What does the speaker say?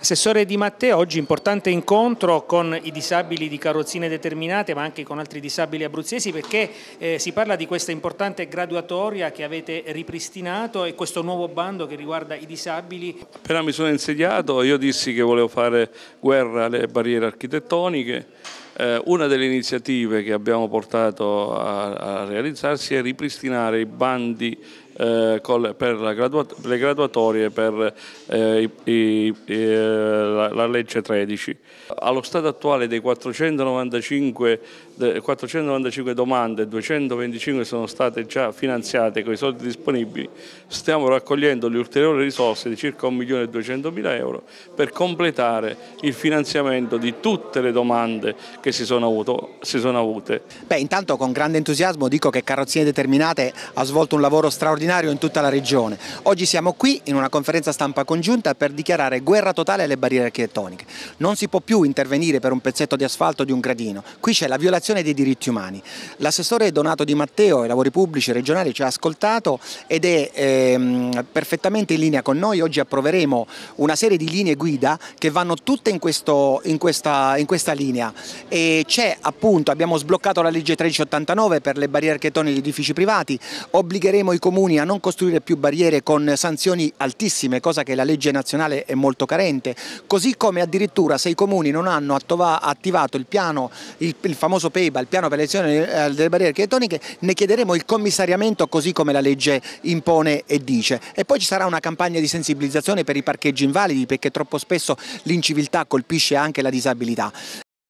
Assessore Di Matteo, oggi importante incontro con i disabili di carrozzine determinate ma anche con altri disabili abruzzesi perché si parla di questa importante graduatoria che avete ripristinato e questo nuovo bando che riguarda i disabili. Appena mi sono insediato io dissi che volevo fare guerra alle barriere architettoniche. Una delle iniziative che abbiamo portato a realizzarsi è ripristinare i bandi per le graduatorie per la legge 13. Allo stato attuale dei 495 domande, 225 sono state già finanziate con i soldi disponibili, stiamo raccogliendo le ulteriori risorse di circa 1.200.000 euro per completare il finanziamento di tutte le domande che si sono avute. Intanto con grande entusiasmo dico che Carrozzine Determinate ha svolto un lavoro straordinario in tutta la regione. Oggi siamo qui in una conferenza stampa congiunta per dichiarare guerra totale alle barriere architettoniche. Non si può più intervenire per un pezzetto di asfalto o di un gradino, qui c'è la violazione dei diritti umani. L'assessore Donato Di Matteo ai lavori pubblici regionali ci ha ascoltato ed è perfettamente in linea con noi. Oggi approveremo una serie di linee guida che vanno tutte in questa linea. E appunto, abbiamo sbloccato la legge 1389 per le barriere architettoniche degli edifici privati, obbligheremo i comuni a non costruire più barriere con sanzioni altissime, cosa che la legge nazionale è molto carente, così come addirittura se i comuni non hanno attivato il piano, il famoso PEBA, il piano per l'elezione delle barriere architettoniche, ne chiederemo il commissariamento così come la legge impone e dice. E poi ci sarà una campagna di sensibilizzazione per i parcheggi invalidi perché troppo spesso l'inciviltà colpisce anche la disabilità.